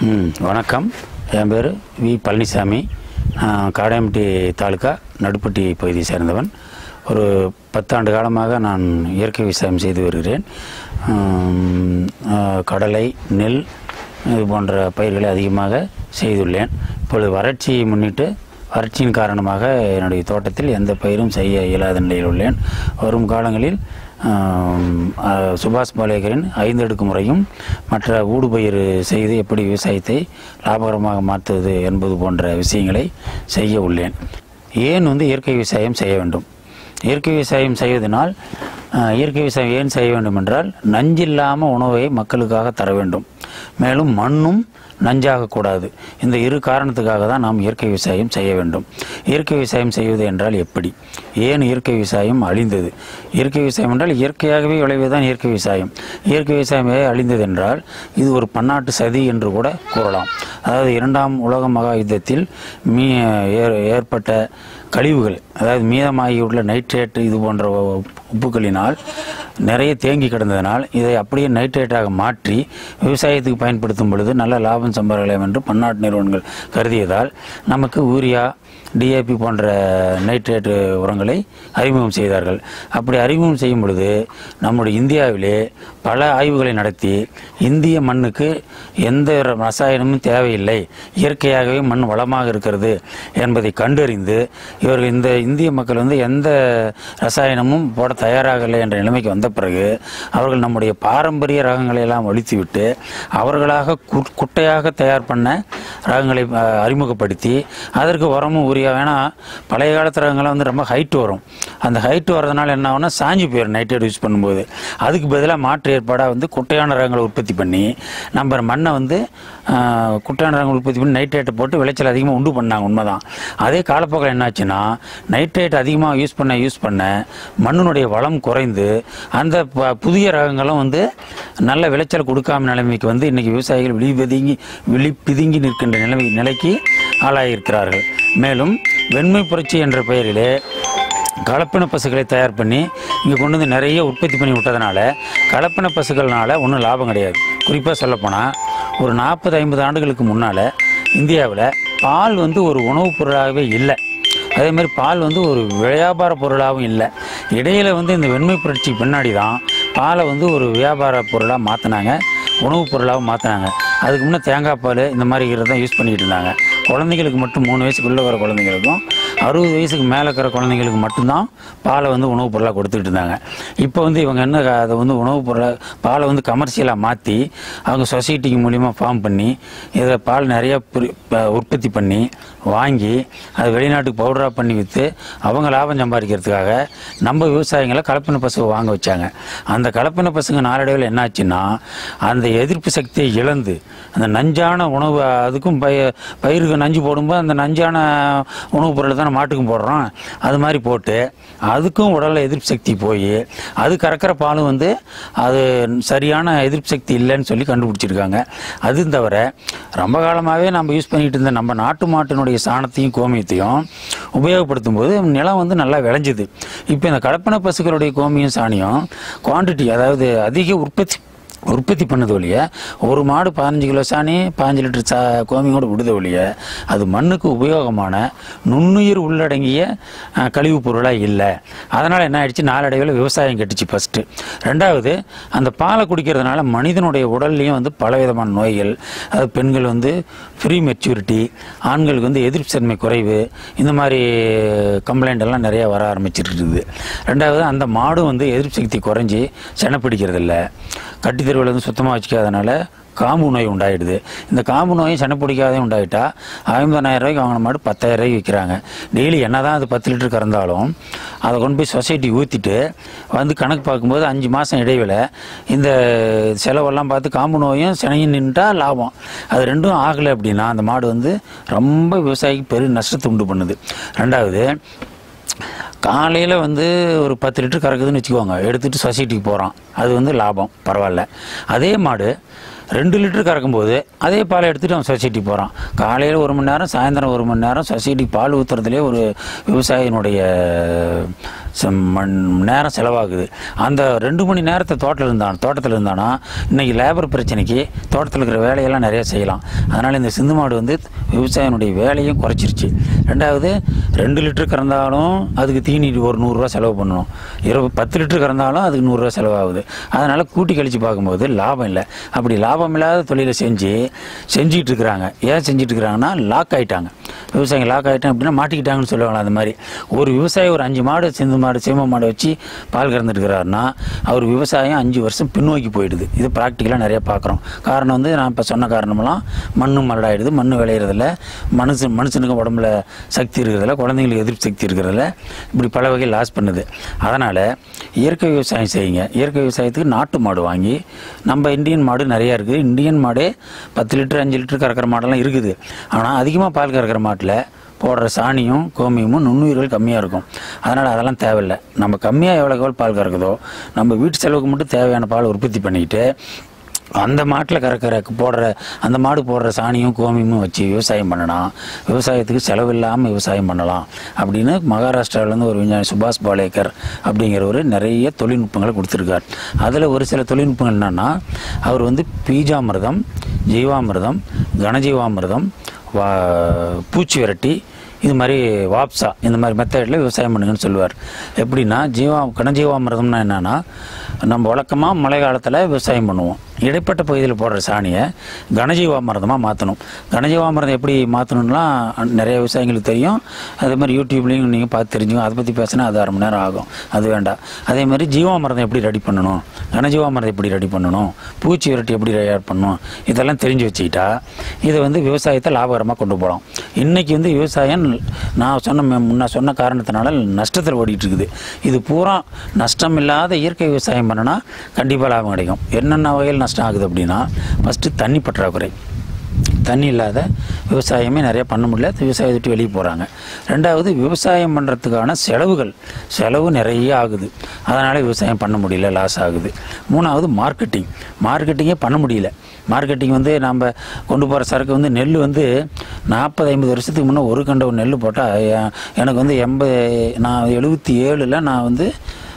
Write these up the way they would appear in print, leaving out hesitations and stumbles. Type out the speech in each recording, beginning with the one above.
வணக்கம். என் பேர் வி பழனிசாமி. காடையம்பட்டி தாலுக்கா நடுப்பட்டி பகுதியை சேர்ந்தவன். ஒரு 10 ஆண்டு காலமாக நான் இயற்கை விவசாயம் செய்து வருகிறேன். கடலை, நெல் இது போன்ற பயிர்களை அதிகமாக செய்துள்ளேன். இப்பொழுது வறட்சியை முன்னிட்டு வறட்சியின் காரணமாக என்னுடைய தோட்டத்தில் எந்த பயிரும் செய்ய இயலாத நிலையில் உள்ளேன். வரும் காலங்களில் சுபாஷ் பாலேகரின் 5 அடுக்கு முறையும் மற்ற ஊடுபயிர் செய்து எப்படி விவசாயத்தை லாபகரமாக மாற்றுவது என்பது போன்ற விஷயங்களை செய்ய உள்ளேன். ஏன் இயற்கை விவசாயம் செய்ய வேண்டும்? இயற்கை விவசாயம் செய்வதனால் இயற்கை விவசாயம் ஏன் செய்ய வேண்டும் என்றால், நஞ்சில்லாமல் உணவை மக்களுக்காக தர வேண்டும், மேலும் மண்ணும் நஞ்சாகக்கூடாது. இந்த 2 காரணத்துக்காக தான் நாம் இயற்கை விவசாயம் செய்ய வேண்டும். இயற்கை விவசாயம் செய்வது என்றால் எப்படி? ஏன் இயற்கை விவசாயம் அழிந்தது? இயற்கை விவசாயம் என்றால் இயற்கையாகவே விளைவதுதான் இயற்கை விவசாயம். இயற்கை விவசாயமே அழிந்தது என்றால் இது ஒரு பன்னாட்டு சதி என்று கூட கூறலாம். அதாவது 2ஆம் உலக மகா யுத்தத்தில் ஏற்பட்ட கழிவுகள், அதாவது மீதமாகியுள்ள நைட்ரேட் இது போன்ற உப்புக்களினால் நிறைய தேங்கி கிடந்ததனால் இதை அப்படியே நைட்ரேட்டாக மாற்றி விவசாயத்துக்கு பயன்படுத்தும் பொழுது நல்ல லாபம் சம்பாதிக்கலாம் என்று பன்னாட்டு நிறுவனங்கள் கருதியதால் நமக்கு யூரியா, டிஏபி போன்ற நைட்ரேட் உரங்களை அறிமுகம் செய்தார்கள். அப்படி அறிமுகம் செய்யும் பொழுது நம்முடைய இந்தியாவிலே பல ஆய்வுகளை நடத்தி இந்திய மண்ணுக்கு எந்த ரசாயனமும் தேவையில்லை, இயற்கையாகவே மண் வளமாக இருக்கிறது என்பதை கண்டறிந்து இவர்கள் இந்த இந்திய மக்கள் எந்த ரசாயனமும் போட தயாராகலை என்ற நிலைமைக்கு வந்த பிறகு அவர்கள் நம்முடைய பாரம்பரிய ரகங்களை எல்லாம் ஒழித்துவிட்டு அவர்களாக குட்டையாக தயார் பண்ண ரகங்களை அறிமுகப்படுத்தி அதற்கு உரமும் உரிய வேணா பழைய காலத்து ரகங்கள்லாம் ரொம்ப ஹைட் வரும். அந்த ஹைட் வரதுனால என்ன ஆகும்னா சாஞ்சி போயிடும் நைட்ரேட் யூஸ் பண்ணும்போது. அதுக்கு பதிலாக மாற்று ஏற்பாடாக குட்டையான ரகங்களை உற்பத்தி பண்ணி நம்ம மண்ணை குட்டையான ரகங்கள் உற்பத்தி பண்ணி நைட்ரேட்டை போட்டு விளைச்சல் அதிகமாக உண்டு பண்ணாங்க. உண்மைதான். அதே காலப்போக்கில் என்னாச்சுன்னா நைட்ரேட் அதிகமாக யூஸ் பண்ண மண்ணினுடைய வளம் குறைந்து அந்த புதிய ரகங்களும் நல்ல விளைச்சல் கொடுக்காம நிலைமைக்கு இன்றைக்கி விவசாயிகள் விழிப்பிதுங்கி நிற்கின்ற நிலைக்கு ஆளாகியிருக்கிறார்கள். மேலும் வெண்மை புரட்சி என்ற பெயரிலே கலப்பின பசுக்களை தயார் பண்ணி இங்கே கொண்டு நிறைய உற்பத்தி பண்ணி விட்டதுனால கலப்பின பசுக்கள்னால ஒன்றும் லாபம் கிடையாது. குறிப்பாக சொல்லப்போனால் ஒரு 40-50 ஆண்டுகளுக்கு முன்னால் இந்தியாவில் பால் ஒரு உணவுப் பொருளாகவே இல்லை. அதே மாதிரி பால் ஒரு வியாபார பொருளாகவும் இல்லை. இடையில் இந்த வெண்மை புரட்சி பின்னாடி தான் பாலை ஒரு வியாபார பொருளாக மாற்றினாங்க, உணவுப் பொருளாகவும் மாற்றினாங்க. அதுக்கு முன்னே தேங்காய் பால் இந்த மாதிரி தான் யூஸ் பண்ணிக்கிட்டு இருந்தாங்க. குழந்தைங்களுக்கு மட்டும் 3 வயசுக்குள்ளே வர குழந்தைங்களுக்கும் 60 வயசுக்கு மேலே இருக்கிற குழந்தைங்களுக்கு மட்டும்தான் பாலை உணவுப் பொருளாக கொடுத்துக்கிட்டு இருந்தாங்க. இப்போ இவங்க என்ன அதை உணவுப் பொருளாக பாலை கமர்ஷியலாக மாற்றி அவங்க சொசைட்டிக்கு மூலிமா ஃபார்ம் பண்ணி இதை பால் நிறையா உற்பத்தி பண்ணி வாங்கி அது வெளிநாட்டுக்கு பவுடராக பண்ணி விற்று அவங்க லாபம் சம்பாதிக்கிறதுக்காக நம்ம விவசாயிகளை கலப்பின பசுவை வாங்க வச்சாங்க. அந்த கலப்பின பசுங்க நாளடைவில் என்னாச்சுன்னா அந்த எதிர்ப்பு சக்தியை இழந்து அந்த நஞ்சான உணவு, அதுக்கும் பயிருக்கு நஞ்சு போடும்போது அந்த நஞ்சான உணவுப் பொருளை தான் மாட்டுக்கும் போடுறோம், அது மாதிரி போட்டு அதுக்கும் உடலில் எதிர்ப்பு சக்தி போய் அது கறக்கிற பாலும் அது சரியான எதிர்ப்பு சக்தி இல்லைன்னு சொல்லி கண்டுபிடிச்சிருக்காங்க. அது தவிர ரொம்ப காலமாகவே நம்ம யூஸ் பண்ணிகிட்டு இருந்த நம்ம நாட்டு மாட்டினுடைய சாணத்தையும் கோமியத்தையும் உபயோகப்படுத்தும் போது நிலம் நல்லா விளைஞ்சுது. இப்போ இந்த கலப்பின பசுக்களுடைய கோமியம் சாணியும் குவான்டிட்டி, அதாவது அதிக உற்பத்தி பண்ணது ஒழிய ஒரு மாடு 15 கிலோ சாணி 15 லிட்டர் கோமியோடு விடுத ஒழிய அது மண்ணுக்கு உபயோகமான நுண்ணுயிர் உள்ளடங்கிய கழிவுப் பொருளாக இல்லை. அதனால் என்ன ஆயிடுச்சு, நாளடைவில் விவசாயம் கெட்டுச்சு ஃபஸ்ட்டு. ரெண்டாவது, அந்த பாலை குடிக்கிறதுனால மனிதனுடைய உடல்லையும் பலவிதமான நோய்கள், அது பெண்கள் ஃப்ரீ மெச்சூரிட்டி, ஆண்களுக்கு எதிர்ப்பு தன்மை குறைவு, இந்த மாதிரி கம்ப்ளைண்ட் எல்லாம் நிறையா வர ஆரம்பிச்சிருக்குது. ரெண்டாவது, அந்த மாடும் எதிர்ப்பு சக்தி குறைஞ்சி செனை பிடிக்கிறதில்ல, கட்டித்தருவில் சுத்தமாக வச்சுக்காதனால காம்பு நோய் உண்டாயிடுது. இந்த காம்பு நோயும் செனை பிடிக்காதே உண்டாயிட்டா 50,000 ரூபாய்க்கு வாங்கின மாடு 10,000 ரூபாய்க்கு விற்கிறாங்க. டெய்லி என்ன தான் அது 10 லிட்டர் கறந்தாலும் அதை கொண்டு போய் சொசைட்டி ஊற்றிட்டு கணக்கு பார்க்கும்போது 5 மாதம் இடைவில் இந்த செலவெல்லாம் பார்த்து காம்பு நோயும் செனையும் நின்றுட்டா லாபம். அது ரெண்டும் ஆகலை அப்படின்னா அந்த மாடு ரொம்ப விவசாயிக்கு பெரிய நஷ்டத்தை உண்டு பண்ணுது. ரெண்டாவது, காலையில் ஒரு 10 லிட்டர் கறக்குதுன்னு வச்சுக்கோங்க, எடுத்துகிட்டு சொசைட்டிக்கு போகிறான், அது லாபம் பரவாயில்ல. அதே மாடு 2 லிட்டர் கறக்கும்போது அதே பாலை எடுத்துகிட்டு அவன் சொசைட்டிக்கு போகிறான். காலையில் 1 மணி நேரம், சாயந்தரம் 1 மணி நேரம் சொசைட்டிக்கு பால் ஊற்றுறதுலேயே ஒரு விவசாயினுடைய நேரம் செலவாகுது. அந்த 2 மணி நேரத்தை தோட்டத்தில் இருந்தானா இன்றைக்கி லேபர் பிரச்சனைக்கு தோட்டத்தில் இருக்கிற வேலையெல்லாம் நிறையா செய்யலாம். அதனால் இந்த சிந்து மாடு வந்து விவசாயினுடைய வேலையும் குறைச்சிருச்சு. ரெண்டாவது 2 லிட்டர் கறந்தாலும் அதுக்கு தீனி ஒரு 100 ரூபா செலவு பண்ணணும். 10 லிட்டர் கறந்தாலும் அதுக்கு 100 ரூபா செலவாகுது. அதனால் கூட்டி கழித்து பார்க்கும்போது லாபம் இல்லை. அப்படி லாபம் இல்லாத தொழிலை செஞ்சுக்கிட்டு இருக்கிறாங்க. ஏன் செஞ்சுட்டு இருக்கிறாங்கன்னா லாக் ஆகிட்டாங்க. விவசாயிங்க லாக் ஆகிட்டாங்க அப்படின்னா மாட்டிக்கிட்டாங்கன்னு சொல்லுவாங்க. அந்த மாதிரி ஒரு விவசாயி ஒரு 5 மாடு சிந்து மாடு சீம மாடு வச்சு பால் கறந்துட்டுருக்கிறாருன்னா அவர் விவசாயம் 5 வருஷம் பின்னோக்கி போயிடுது. இது ப்ராக்டிக்கலாக நிறையா பார்க்குறோம். காரணம் வந்து நான் இப்போ சொன்ன காரணமெல்லாம் மண்ணும் மரடாயிடுது. மண் விளையிறதில்ல, மனுஷனுக்கு உடம்புல சக்தி இருக்கிறதில்ல, குழந்தைங்களுக்கு எதிர்ப்பு சக்தி இருக்கிறதில்ல, இப்படி பல வகையில் லாஸ் பண்ணுது. அதனால் இயற்கை விவசாயம் செய்யுங்க. இயற்கை விவசாயத்துக்கு நாட்டு மாடு வாங்கி, நம்ம இந்தியன் மாடு நிறையா இருக்குது. இந்தியன் மாடே 10 லிட்டர் 5 லிட்டர் கறக்கிற மாடெல்லாம் இருக்குது. ஆனால் அதிகமாக பால் கறக்கிற மாட்டில் போடுற சாணியும் கோமியமும் நுண்ணுயிர்கள் கம்மியாக இருக்கும். அதனால் அதெல்லாம் தேவையில்லை. நம்ம கம்மியாக எவ்வளோ பால் கறக்குதோ நம்ம வீட்டு செலவுக்கு மட்டும் தேவையான பால் உற்பத்தி பண்ணிக்கிட்டு அந்த மாட்டில் போடுற அந்த மாடு போடுற சாணியும் கோமியமும் வச்சு விவசாயம் பண்ணலாம். விவசாயத்துக்கு செலவில்லாமல் விவசாயம் பண்ணலாம் அப்படின்னு மகாராஷ்டிராவிலேருந்து ஒரு விஞ்ஞானி சுபாஷ் பாலேக்கர் அப்படிங்கிறவர் நிறைய தொழில்நுட்பங்களை கொடுத்துருக்கார். அதில் ஒரு சில தொழில்நுட்பங்கள் என்னென்னா, அவர் வந்து பீஜாமிர்தம், ஜீவாமிர்தம், கனஜீவாமிர்தம், பூச்சி விரட்டி, இது மாதிரி வாப்ஸா, இந்த மாதிரி மெத்தடில் விவசாயம் பண்ணுங்கன்னு சொல்லுவார். எப்படின்னா கனஜீவாமிர்தம்னா என்னென்னா, நம்ம வழக்கமாக மழை காலத்தில் விவசாயம் பண்ணுவோம். இடைப்பட்ட பகுதியில் போடுற சாணியை கனஜீவாமிர்தமாக மாற்றணும். கனஜீவாமிர்தம் எப்படி மாற்றணும்லாம் நிறைய விவசாயிகளுக்கு தெரியும். அதே மாதிரி யூடியூப்லேயும் நீங்கள் பார்த்து தெரிஞ்சுக்கணும். அதை பற்றி பேசினா அது 1/2 மணி நேரம் ஆகும், அது வேண்டாம். அதே மாதிரி ஜீவாமிர்தம் எப்படி ரெடி பண்ணணும், கனஜீவாமிர்தம் எப்படி ரெடி பண்ணணும், பூச்சி விரட்டி எப்படி தயார் பண்ணணும், இதெல்லாம் தெரிஞ்சு வச்சுக்கிட்டா இதை வந்து விவசாயத்தை லாபகரமாக கொண்டு போகலாம். இன்றைக்கி வந்து விவசாயம் நான் சொன்ன காரணத்தினால நஷ்டத்தில் ஓடிட்டு இருக்குது. இது பூரா நஷ்டம் இல்லாத இயற்கை விவசாயம் பண்ணனா கண்டிப்பாக லாபம் கிடைக்கும். என்னென்ன வகையில் நஷ்டம் ஆகுது அப்படின்னா, ஃபஸ்ட்டு தண்ணி பற்றாக்குறை. தண்ணி இல்லாத விவசாயமே நிறையா பண்ண முடியல, விவசாயத்தை விட்டு வெளியே போகிறாங்க. ரெண்டாவது, விவசாயம் பண்ணுறதுக்கான செலவு நிறைய ஆகுது. அதனால் விவசாயம் பண்ண முடியல, லாஸ் ஆகுது. மூணாவது, மார்க்கெட்டிங்கே பண்ண முடியல. மார்க்கெட்டிங் வந்து நம்ம கொண்டு போகிற சரக்கு வந்து நெல் வந்து 40-50 வருஷத்துக்கு முன்னே ஒரு கண்ட நெல் போட்டால் எனக்கு வந்து நான் 77 நான் வந்து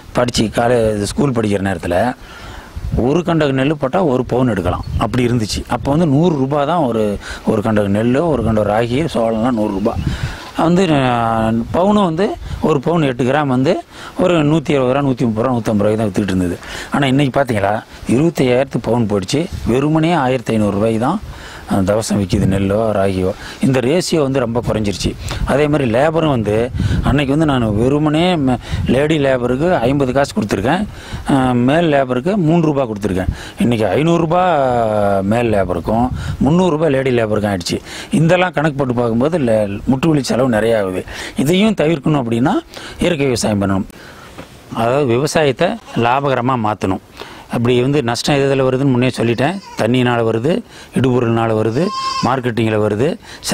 ஸ்கூல் படிக்கிற நேரத்தில் ஒரு கண்டகு நெல் போட்டால் 1 பவுன் எடுக்கலாம், அப்படி இருந்துச்சு. அப்போ வந்து 100 ரூபா தான் ஒரு கண்டகு நெல், ஒரு கண்டகு ராகி, சோளம்லாம் 100 ரூபா. வந்து பவுனும் வந்து 1 பவுன் 8 கிராம் வந்து ஒரு 120 ரூபா, 130 ரூபா, 150 ரூபாய்க்கு தான் விற்றுக்கிட்டு இருந்தது. ஆனால் இன்றைக்கி பார்த்தீங்களா 25,000 பவுன் போயிடுச்சு. வெறுமனே 1,500 ரூபாய்க்கு தான் தவசம் விற்கிது, நெல்லோ ராகியோ. இந்த ரேஷியோ வந்து ரொம்ப குறைஞ்சிருச்சு. அதே மாதிரி லேபரும் வந்து அன்றைக்கி வந்து நான் வெறுமனே லேடி லேபருக்கு 50 காசு கொடுத்துருக்கேன், மேல் லேபருக்கு 3 ரூபா கொடுத்துருக்கேன். இன்றைக்கி 500 ரூபா மேல் லேபருக்கும் 300 ரூபா லேடி லேபருக்கும் ஆகிடுச்சு. இதெல்லாம் கணக்கு போட்டு பார்க்கும்போது முட்டுவலி செலவு நிறையா ஆகுது. இதையும் தவிர்க்கணும் அப்படின்னா இயற்கை விவசாயம் பண்ணணும். அதாவது விவசாயத்தை லாபகரமாக மாற்றணும். அப்படி வந்து நஷ்டம் எதில் வருதுன்னு முன்னே சொல்லிட்டேன். தண்ணியினால் வருது, இடுபொருள்னால் வருது, மார்க்கெட்டிங்கில் வருது,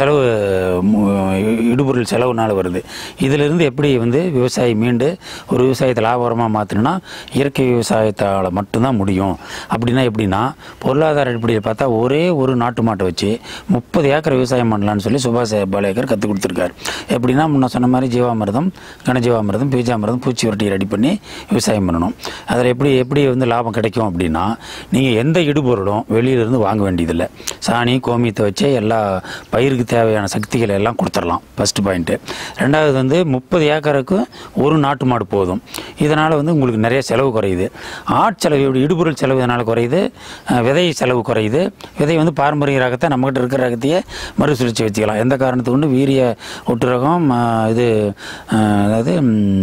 இடுபொருள் செலவுனால் வருது. இதிலிருந்து எப்படி வந்து விவசாயி மீண்டு ஒரு விவசாயத்தை லாபகரமாக மாற்றணும்னா இயற்கை விவசாயத்தால் மட்டும்தான் முடியும். அப்படின்னா எப்படின்னா, பொருளாதார அடிப்படையில் பார்த்தா ஒரே ஒரு நாட்டு மாட்டை வச்சு 30 ஏக்கர் விவசாயம் பண்ணலான்னு சொல்லி சுபாஷ் பாலேக்கர் கற்றுக் கொடுத்துருக்காரு. எப்படின்னா, முன்ன சொன்ன மாதிரி ஜீவாமிர்தம், கனஜீவாமிர்தம், பீஜாமிர்தம், பூச்சி வரட்டி ரெடி பண்ணி விவசாயம் பண்ணணும். அதில் எப்படி வந்து லாபம் கிடைக்கும் அப்படின்னா, நீங்கள் எந்த இடுபொருளும் வெளியிலிருந்து வாங்க வேண்டியதில்லை. சாணி கோமியத்தை வச்சே எல்லா பயிருக்கு தேவையான சக்திகளை எல்லாம் கொடுத்துடலாம். First point. ரெண்டாவது வந்து 30 ஏக்கருக்கு ஒரு நாட்டு மாடு போதும். இதனால் வந்து உங்களுக்கு நிறைய செலவு குறையுது. செலவு, இடுபொருள் செலவு இதனால் குறையுது. விதை செலவு குறையுது. விதை வந்து பாரம்பரிய ரகத்தை நம்மகிட்ட இருக்கிற ரகத்தையே மறுசுழற்சி வச்சுக்கலாம். எந்த காரணத்துக்கு கொண்டு வீரிய ஒட்டு ரகம் இது அதாவது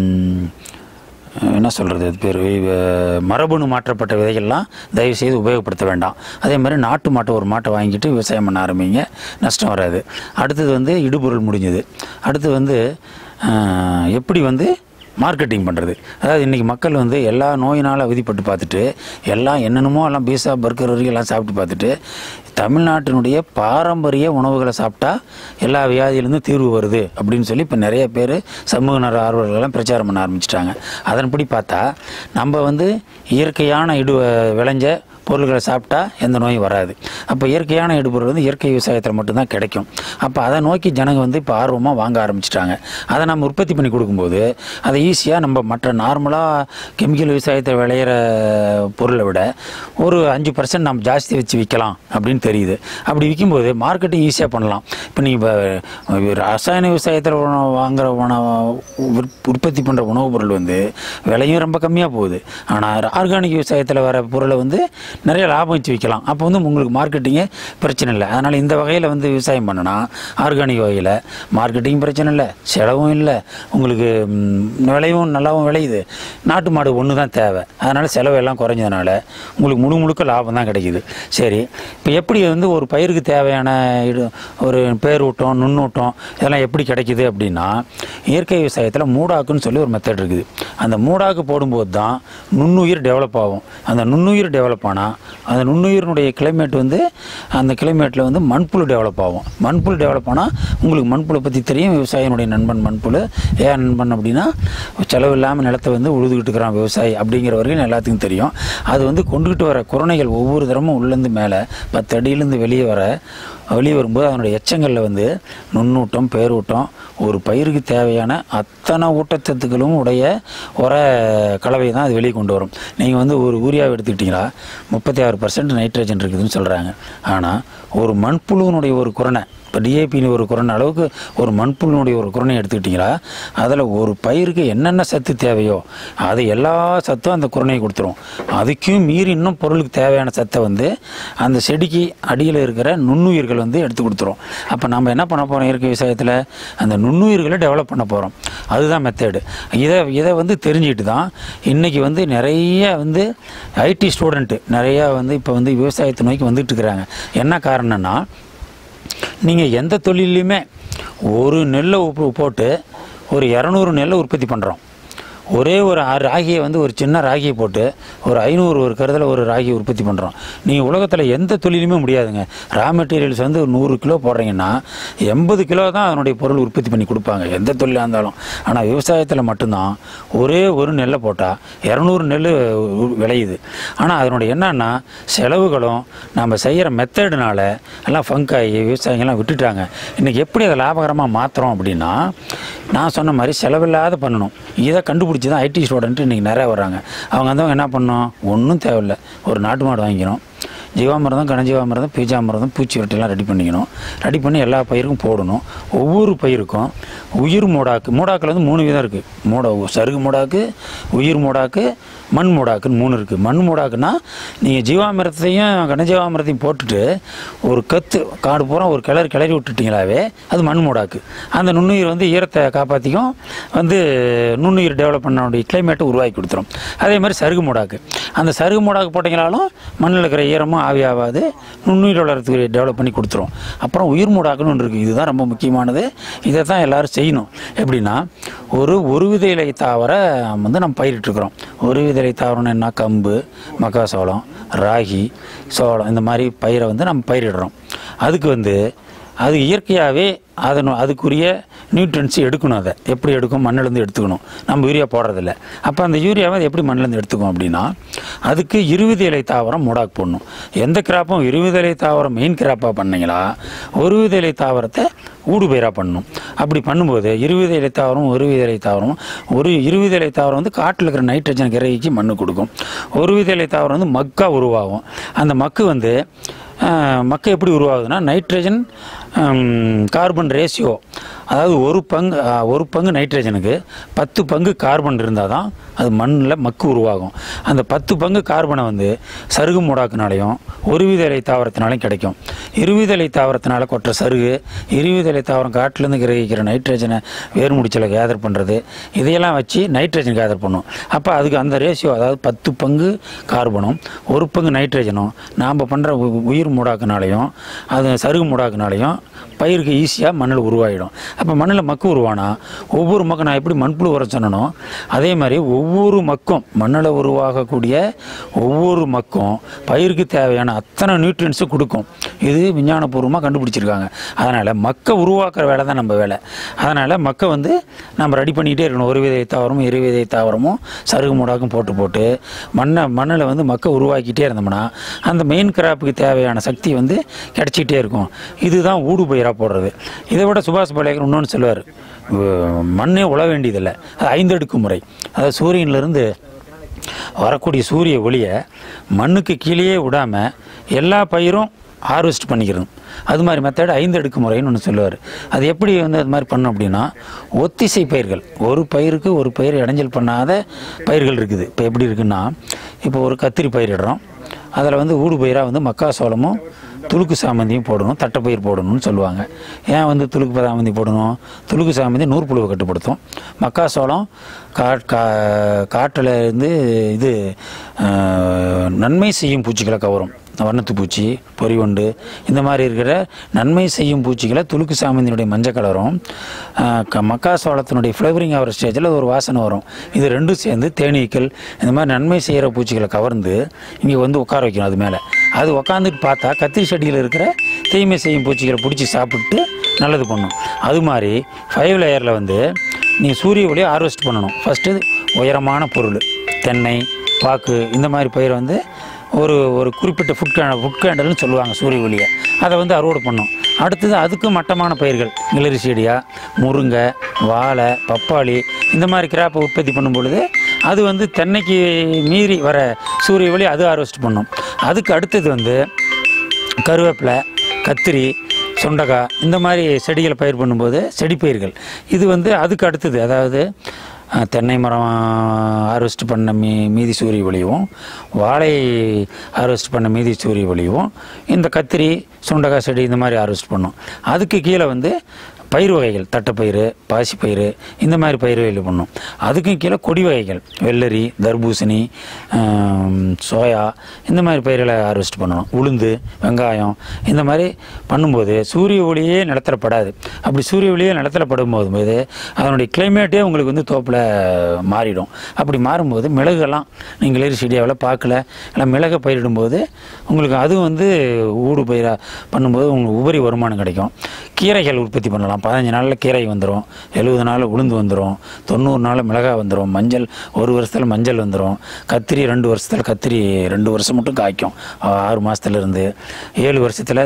என்ன சொல்கிறது, அது பேர் மரபணு மாற்றப்பட்ட விதைகள்லாம் தயவுசெய்து உபயோகப்படுத்த வேண்டாம். அதே மாதிரி நாட்டு மாட்டை ஒரு மாட்டை வாங்கிட்டு விவசாயம் பண்ண ஆரம்பிங்க, நஷ்டம் வராது. அடுத்தது வந்து இடுபொருள் முடிஞ்சது. அடுத்து வந்து எப்படி வந்து மார்க்கெட்டிங் பண்ணுறது. அதாவது இன்றைக்கி மக்கள் வந்து எல்லா நோயினால் அவதிப்பட்டு பார்த்துட்டு எல்லாம் என்னென்னமோ எல்லாம் பீஸா பர்கர் வரைக்கும் எல்லாம் சாப்பிட்டு பார்த்துட்டு தமிழ்நாட்டினுடைய பாரம்பரிய உணவுகளை சாப்பிட்டா எல்லா வியாதியிலேருந்து தீர்வு வருது அப்படின்னு சொல்லி இப்போ நிறைய பேர் சமூக நல ஆர்வலர்களெல்லாம் பிரச்சாரம் பண்ண ஆரம்பிச்சிட்டாங்க. அதன்படி பார்த்தா நம்ம வந்து இயற்கையான விளைஞ்ச பொருள்களை சாப்பிட்டா எந்த நோயும் வராது. அப்போ இயற்கையான இடுபொருள் வந்து இயற்கை விவசாயத்தில் மட்டும்தான் கிடைக்கும். அப்போ அதை நோக்கி ஜனங்க வந்து இப்போ ஆர்வமாக வாங்க ஆரம்பிச்சிட்டாங்க. அதை நம்ம உற்பத்தி பண்ணி கொடுக்கும்போது அதை ஈஸியாக நம்ம மற்ற நார்மலாக கெமிக்கல் விவசாயத்தை விளையிற பொருளை விட ஒரு 5% நம்ம ஜாஸ்தி வச்சு விற்கலாம் அப்படின்னு தெரியுது. அப்படி விற்கும்போது மார்க்கெட்டிங் ஈஸியாக பண்ணலாம். இப்போ நீங்கள் ரசாயன விவசாயத்தில் வாங்குகிற உற்பத்தி பண்ணுற உணவுப் பொருள் வந்து விலையும் ரொம்ப கம்மியாக போகுது. ஆனால் ஆர்கானிக் விவசாயத்தில் வர பொருளை வந்து நிறைய லாபம் வச்சு விற்கலாம். அப்போ வந்து உங்களுக்கு மார்க்கெட்டிங்கே பிரச்சனை இல்லை. அதனால் இந்த வகையில் வந்து விவசாயம் பண்ணனா ஆர்கானிக் வகையில் மார்க்கெட்டிங் பிரச்சனை இல்லை, செலவும் இல்லை, உங்களுக்கு விளையும் நல்லாவும் விளையுது. நாட்டு மாடு ஒன்று தான் தேவை. அதனால் செலவு எல்லாம் குறைஞ்சதுனால உங்களுக்கு முழுக்க லாபம் தான் கிடைக்குது. சரி, இப்போ எப்படி வந்து ஒரு பயிருக்கு தேவையான ஒரு பேரூட்டம் நுண்ணூட்டம் இதெல்லாம் எப்படி கிடைக்குது அப்படின்னா, இயற்கை விவசாயத்தில் மூடாக்குன்னு சொல்லி ஒரு மெத்தட் இருக்குது. அந்த மூடாக்கு போடும்போது தான் நுண்ணுயிர் டெவலப் ஆகும். அந்த நுண்ணுயிர் டெவலப் ஆனால் அந்த நுண்ணுயிரினுடைய கிளைமேட் வந்து அந்த கிளைமேட்டில் வந்து மண்புழு டெவலப் ஆகும். மண்புழு டெவலப் ஆனால் உங்களுக்கு மண்புழு பற்றி தெரியும். விவசாயினுடைய நண்பன் மண்புழு. ஏன் நண்பன் அப்படின்னா, செலவு இல்லாமல் நிலத்தை வந்து உழுதுகிட்டு இருக்கிறான் விவசாயி அப்படிங்கிற வரைக்கும் எல்லாத்துக்கும் தெரியும். அது வந்து கொண்டுகிட்டு வர குரணைகள் ஒவ்வொரு தரமும் உள்ளேருந்து மேலே 10 அடியிலேருந்து வெளியே வரும்போது அதனுடைய எச்சங்களில் வந்து நுண்ணூட்டம் பேரூட்டம் ஒரு பயிருக்கு தேவையான அத்தனை ஊட்டச்சத்துக்களும் உடைய ஒரு கலவை தான் அது வெளியே கொண்டு வரும். நீங்கள் வந்து ஒரு யூரியாவை எடுத்துக்கிட்டிங்களா 36% நைட்ரஜன் இருக்குதுன்னு சொல்கிறாங்க. ஆனால் ஒரு மண்புழுவினுடைய ஒரு குரணை, இப்போ டிஏபின்னு ஒரு குரணை அளவுக்கு ஒரு மண்புழுனுடைய ஒரு குரணை எடுத்துக்கிட்டிங்களா, அதில் ஒரு பயிருக்கு என்னென்ன சத்து தேவையோ அது எல்லா சத்தும் அந்த குரணையை கொடுத்துரும். அதுக்கும் மீறி இன்னும் பொருளுக்கு தேவையான சத்தை வந்து அந்த செடிக்கு அடியில் இருக்கிற நுண்ணுயிர்கள் வந்து எடுத்து கொடுத்துரும். அப்போ நம்ம என்ன பண்ண போகிறோம், இயற்கை விவசாயத்தில் அந்த நுண்ணுயிர்களை டெவலப் பண்ண போகிறோம். அதுதான் மெத்தேடு. இதை வந்து தெரிஞ்சுக்கிட்டு தான் இன்றைக்கி வந்து நிறைய வந்து ஐடி ஸ்டூடெண்ட்டு நிறையா வந்து இப்போ வந்து விவசாயத்தை நோக்கி வந்துட்டு இருக்கிறாங்க. என்ன காரணம்னா, நீங்கள் எந்த தொழிலையுமே ஒரு நெல்லை போட்டு ஒரு 200 நெல்லை உற்பத்தி பண்ணுறோம். ஒரே ஒரு ராகியை வந்து ஒரு சின்ன ராகியை போட்டு ஒரு 500 ஒரு கருதில் ஒரு ராகியை உற்பத்தி பண்ணுறோம். நீங்கள் உலகத்தில் எந்த தொழிலுமே முடியாதுங்க. ரா மெட்டீரியல்ஸ் வந்து 100 கிலோ போடுறீங்கன்னா 80 கிலோ தான் அதனுடைய பொருள் உற்பத்தி பண்ணி கொடுப்பாங்க, எந்த தொழிலாக இருந்தாலும். ஆனால் விவசாயத்தில் மட்டும்தான் ஒரே ஒரு நெல்லை போட்டால் 200 நெல் விளையுது. ஆனால் அதனுடைய என்னன்னா செலவுகளும் நம்ம செய்கிற மெத்தடுனால எல்லாம் ஃபங்காகி விவசாயிகள்லாம் விட்டுட்டாங்க. இன்றைக்கி எப்படி அதை லாபகரமாக மாற்றுறோம் அப்படின்னா, நான் சொன்ன மாதிரி செலவில்லாத பண்ணணும். இதை கண்டுபிடிச்சி தான் ஐடி ஸ்டூடெண்ட்டு இன்றைக்கி நிறையா வர்றாங்க. அவங்க வந்தவங்க என்ன பண்ணணும், ஒன்றும் தேவையில்லை, ஒரு நாட்டு மாடு வாங்கிக்கணும், ஜீவாமிரதம் கனஜீவாமிரதம் பீஜாமிரதம் பூச்சி வெட்டிலாம் ரெடி பண்ணிக்கணும். ரெடி பண்ணி எல்லா பயிருக்கும் போடணும். ஒவ்வொரு பயிருக்கும் உயிர் மூடாக்கில் வந்து 3 விதம் இருக்குது. சருகு மூடாக்கு, உயிர் மூடாக்கு, மண் மூடாக்குன்னு 3 இருக்குது. மண் மூடாக்குன்னா நீங்கள் ஜீவாமிரத்தையும் கனஜீவாமிரத்தையும் போட்டுட்டு ஒரு காடு பூரா ஒரு கிளறி விட்டுட்டிங்களாவே அது மண் மூடாக்கு. அந்த நுண்ணுயிர் வந்து ஈரத்தை காப்பாற்றிக்கும், வந்து நுண்ணுயிர் டெவலப் பண்ண கிளைமேட்டை உருவாக்கி கொடுத்துரும். அதே மாதிரி சருகு மூடாக்கு, அந்த சருகு மூடாக்கு போட்டிங்கனாலும் மண்ணில் இருக்கிற ஈரமும் ஆவியாகாது, நுண்ணுயிர் வளர்றதுக்கு டெவலப் பண்ணி கொடுத்துரும். அப்புறம் உயிர் மூடாக்குன்னு ஒன்று இருக்குது. இதுதான் ரொம்ப முக்கியமானது. இதை தான் எல்லோரும் செய்யணும். எப்படின்னா, ஒரு வித இலை தாவர வந்து நம்ம பயிரிட்டுருக்குறோம். ஒரு வித இலை தாவரம்னு என்ன, கம்பு, மக்காசோளம், ராகி, சோளம், இந்த மாதிரி பயிரை வந்து நம்ம பயிரிடுறோம். அதுக்கு வந்து அது இயற்கையாகவே அதுக்குரிய நியூட்ரன்ஸ் எடுக்கணும். அதை எப்படி எடுக்கும், மண்ணிலேருந்து எடுத்துக்கணும். நம்ம யூரியா போடுறதில்ல. அப்போ அந்த யூரியாவை அது எப்படி மண்ணிலேருந்து எடுத்துக்கும் அப்படின்னா, அதுக்கு 20 இலை தாவரம் மூடாக்கு போடணும். எந்த கிராப்பும் 20 இலை தாவரம் மெயின் கிராப்பாக பண்ணிங்களா, 1 இலை தாவரத்தை ஊடு பயிராக பண்ணணும். அப்படி பண்ணும்போது 20 இலை தாவரம் 1 இலை தாவரம் 20 இலை தாவரம் வந்து காட்டில் இருக்கிற நைட்ரஜன் கிரகிக்கு மண்ணு கொடுக்கும். 1 இலை தாவரம் வந்து மக்காக உருவாகும். அந்த மக்கு வந்து மக்கு எப்படி உருவாகுதுன்னா, நைட்ரஜன் கார்பன் ரேஷியோ, அதாவது ஒரு பங்கு நைட்ரஜனுக்கு 10 பங்கு கார்பன் இருந்தால் தான் அது மண்ணில் மக்கு உருவாகும். அந்த 10 பங்கு கார்பனை வந்து சருகு மூடாக்குனாலையும் 1 இலை தாவரத்தினாலையும் கிடைக்கும். 20 இலை தாவரத்தினால கொட்டுற சருகு, 20 இலை தாவரம் காட்டிலேருந்து கிரகிக்கிற நைட்ரஜனை வேர்முடிச்சலை கேதர் பண்ணுறது, இதையெல்லாம் வச்சு நைட்ரஜன் கேதர் பண்ணும். அப்போ அதுக்கு அந்த ரேஷியோ, அதாவது 10 பங்கு கார்பனும் 1 பங்கு நைட்ரஜனும் நாம் பண்ணுற உயிர் மூடாக்குனாலையும் அது சருகு மூடாக்குனாலையும் பயிருக்கு ஈஸியாக மண்ணில் உருவாகிடும். அப்போ மண்ணில் மக்கு உருவானா ஒவ்வொரு மக்கும், நான் எப்படி மண்புழு வர சொன்னனோ அதே மாதிரி ஒவ்வொரு மக்கும், மண்ணில் உருவாகக்கூடிய ஒவ்வொரு மக்கும் பயிருக்கு தேவையான அத்தனை நியூட்ரியன்ஸும் கொடுக்கும். இது விஞ்ஞானபூர்வமாக கண்டுபிடிச்சிருக்காங்க. அதனால் மக்க உருவாக்குற வேலை தான் நம்ம வேலை. அதனால் மக்க வந்து நம்ம ரெடி பண்ணிக்கிட்டே இருக்கணும். ஒரு விதை தாவரமும் இரு விதை தாவரமும் சருகு மூடாக்கும் போட்டு மண்ணில் வந்து மக்க உருவாக்கிட்டே இருந்தோம்னா அந்த மெயின் கிராப்புக்கு தேவையான சக்தி வந்து கிடச்சிக்கிட்டே இருக்கும். இதுதான் ஊடு பயிராக போடுறது. இதை விட சுபாஷ் பாலேகர் இன்னொன்று சொல்லுவார், மண்ணே உழ வேண்டியதில்லை, அது 5 அடுக்கு முறை. அதாவது சூரியனிலிருந்து வரக்கூடிய சூரிய ஒளியை மண்ணுக்கு கீழேயே விடாமல் எல்லா பயிரும் ஹார்வெஸ்ட் பண்ணிக்கிறோம். அது மாதிரி மெத்தட் 5 அடுக்கு முறைன்னு ஒன்று சொல்லுவார். அது எப்படி வந்து அது மாதிரி பண்ணோம் அப்படின்னா, ஒத்திசை பயிர்கள், ஒரு பயிருக்கு ஒரு பயிர் இடைஞ்சல் பண்ணாத பயிர்கள் இருக்குது. இப்போ எப்படி இருக்குன்னா, இப்போ ஒரு கத்திரி பயிரிடுறோம், அதில் வந்து ஊடு பயிராக வந்து மக்காசோளமும் துளுக்கு சாமந்தியும் போடணும், தட்டைப்பயிர் போடணும்னு சொல்லுவாங்க. ஏன் வந்து துளுக்கு சாமந்தி போடணும்? துளுக்கு சாமந்தி நூற்புழுவை கட்டுப்படுத்தும். மக்காசோளம் காட்டில் இருந்து இது நன்மை செய்யும் பூச்சிகளை கவரும். வண்ணத்து பூச்சி, பொறிவண்டு, இந்த மாதிரி இருக்கிற நன்மை செய்யும் பூச்சிகளை துளுக்கு சாமந்தியினுடைய மஞ்சள் கலரும் மக்காசோளத்தினுடைய ஃப்ளவரிங் ஆகிற ஸ்டேஜில் ஒரு வாசனை வரும். இது ரெண்டும் சேர்ந்து தேனீக்கள் இந்த மாதிரி நன்மை செய்கிற பூச்சிகளை கவர்ந்து இங்கே வந்து உட்கார வைக்கணும். அது மேலே அது உட்காந்துட்டு பார்த்தா கத்திரி செடியில் இருக்கிற தீமை செய்யும் பூச்சிகளை பிடிச்சி சாப்பிட்டு நல்லது பண்ணும். அது மாதிரி 5 லேயரில் வந்து நீங்கள் சூரிய ஒளியை ஹார்வெஸ்ட் பண்ணணும். ஃபஸ்ட்டு உயரமான பொருள் தென்னை, பாக்கு, இந்த மாதிரி பயிரை வந்து ஒரு குறிப்பிட்ட ஃபுட் கேண்டல்னு சொல்லுவாங்க சூரிய ஒளியை, அதை வந்து அறுவடை பண்ணும். அடுத்தது அதுக்கு மட்டமான பயிர்கள் கிளரி செடியா, முருங்கை, வாழை, பப்பாளி, இந்த மாதிரி கிராப்பை உற்பத்தி பண்ணும் பொழுது அது வந்து தென்னைக்கு மீறி வர சூரிய ஒளி அது ஹார்வெஸ்ட் பண்ணும். அதுக்கு அடுத்தது வந்து கருவேப்பிலை, கத்திரி, சுண்டக்காய், இந்த மாதிரி செடிகளை பயிர் பண்ணும்போது செடிப்பயிர்கள் இது வந்து அதுக்கு அடுத்தது. அதாவது தென்னை மரம் ஹார்வெஸ்ட் பண்ண மீதி சூரிய ஒளியும், வாழை ஹார்வெஸ்ட் பண்ண மீதி சூரிய ஒளியும், இந்த கத்திரி, சுண்டக்காய் செடி இந்த மாதிரி ஹார்வெஸ்ட் பண்ணும். அதுக்கு கீழே வந்து பயிர் வகைகள், தட்டைப்பயிறு, பாசிப்பயிறு, இந்த மாதிரி பயிர் வகைகள் பண்ணும். அதுக்கும் கீழே கொடி வகைகள், வெள்ளரி, தர்பூசணி, சோயா, இந்த மாதிரி பயிர்களை ஹார்வெஸ்ட் பண்ணணும். உளுந்து, வெங்காயம், இந்த மாதிரி பண்ணும்போது சூரிய ஒளியே நிலத்தரப்படாது. அப்படி சூரிய ஒளியே நிலத்தரப்படும் போது அதனுடைய கிளைமேட்டே உங்களுக்கு வந்து தோப்பில் மாறிடும். அப்படி மாறும்போது மிளகுலாம் நீங்கள் கிளரி செடியாவில் பார்க்கல எல்லாம் மிளகை பயிரிடும்போது உங்களுக்கு அதுவும் வந்து ஊடு பயிராக பண்ணும்போது உங்களுக்கு உபரி வருமானம் கிடைக்கும். கீரைகள் உற்பத்தி பண்ணலாம். 15 நாளில் கீரை வந்துடும், 70 நாளில் உளுந்து வந்துடும், 90 நாளில் மிளகாய் வந்துடும், மஞ்சள் 1 வருஷத்தில் மஞ்சள் வந்துடும், கத்திரி 2 வருஷத்தில், கத்திரி 2 வருஷம் மட்டும் காய்க்கும், 6 மாதத்துலேருந்து 7 வருஷத்தில்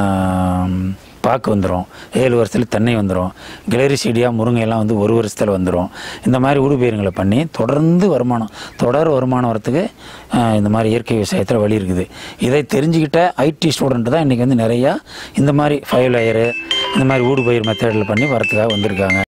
பாக்கு வந்துடும், 7 வருஷத்தில் தென்னை வந்துடும், கிளரி செடியாக முருங்கையெல்லாம் வந்து 1 வருஷத்தில் வந்துடும். இந்த மாதிரி ஊடுபயிர்களை பண்ணி தொடர்ந்து தொடர் வருமானம் வரத்துக்கு இந்த மாதிரி இயற்கை விவசாயத்தில் வழி இருக்குது. இதை தெரிஞ்சுக்கிட்ட ஐடி ஸ்டூடெண்ட் தான் இன்றைக்கி வந்து நிறையா இந்த மாதிரி 5 லேயரு இந்த மாதிரி ஊடுபயிர் மெத்தடில் பண்ணி வரத்துக்காக வந்திருக்காங்க.